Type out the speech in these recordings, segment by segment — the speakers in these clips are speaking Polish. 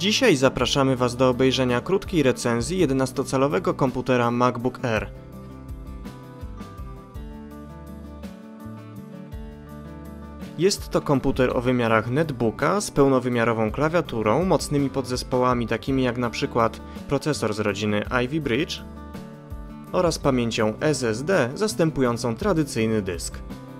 Dzisiaj zapraszamy Was do obejrzenia krótkiej recenzji 11-calowego komputera MacBook Air. Jest to komputer o wymiarach netbooka z pełnowymiarową klawiaturą, mocnymi podzespołami takimi jak np. procesor z rodziny Ivy Bridge oraz pamięcią SSD zastępującą tradycyjny dysk.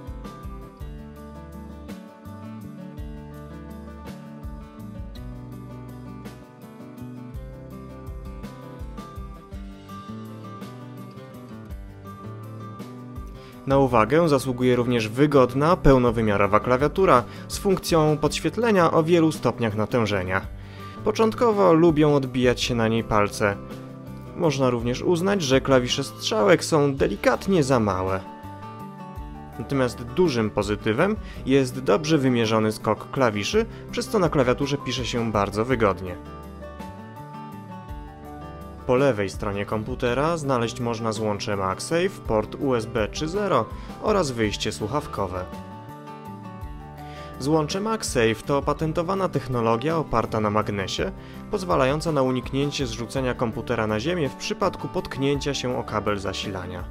Na uwagę zasługuje również wygodna, pełnowymiarowa klawiatura z funkcją podświetlenia o wielu stopniach natężenia. Początkowo lubią odbijać się na niej palce. Można również uznać, że klawisze strzałek są delikatnie za małe. Natomiast dużym pozytywem jest dobrze wymierzony skok klawiszy, przez co na klawiaturze pisze się bardzo wygodnie. Po lewej stronie komputera znaleźć można złącze MagSafe, port USB 3.0 oraz wyjście słuchawkowe. Złącze MagSafe to opatentowana technologia oparta na magnesie, pozwalająca na uniknięcie zrzucenia komputera na ziemię w przypadku potknięcia się o kabel zasilania.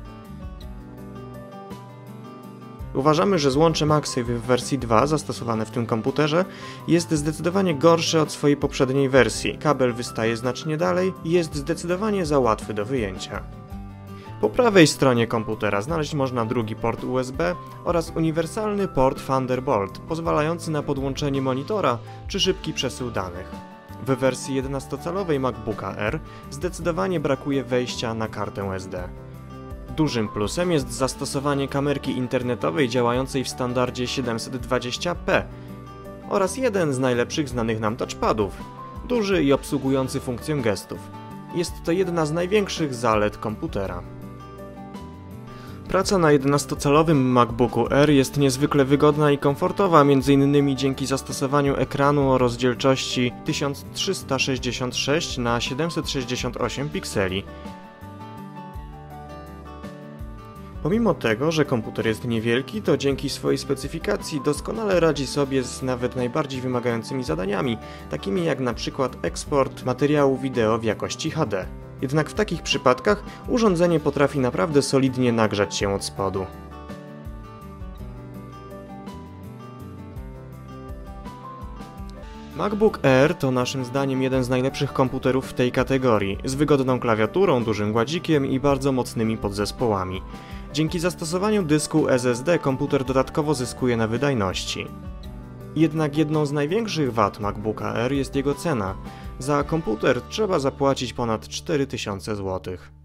Uważamy, że złącze MagSafe w wersji 2 zastosowane w tym komputerze jest zdecydowanie gorsze od swojej poprzedniej wersji. Kabel wystaje znacznie dalej i jest zdecydowanie za łatwy do wyjęcia. Po prawej stronie komputera znaleźć można drugi port USB oraz uniwersalny port Thunderbolt, pozwalający na podłączenie monitora czy szybki przesył danych. W wersji 11-calowej MacBooka Air zdecydowanie brakuje wejścia na kartę SD. Dużym plusem jest zastosowanie kamerki internetowej działającej w standardzie 720p oraz jeden z najlepszych znanych nam touchpadów, duży i obsługujący funkcję gestów. Jest to jedna z największych zalet komputera. Praca na 11-calowym MacBooku Air jest niezwykle wygodna i komfortowa, m.in. dzięki zastosowaniu ekranu o rozdzielczości 1366 na 768 pikseli. Pomimo tego, że komputer jest niewielki, to dzięki swojej specyfikacji doskonale radzi sobie z nawet najbardziej wymagającymi zadaniami, takimi jak na przykład eksport materiału wideo w jakości HD. Jednak w takich przypadkach urządzenie potrafi naprawdę solidnie nagrzać się od spodu. MacBook Air to naszym zdaniem jeden z najlepszych komputerów w tej kategorii, z wygodną klawiaturą, dużym gładzikiem i bardzo mocnymi podzespołami. Dzięki zastosowaniu dysku SSD komputer dodatkowo zyskuje na wydajności. Jednak jedną z największych wad MacBooka Air jest jego cena. Za komputer trzeba zapłacić ponad 4000 zł.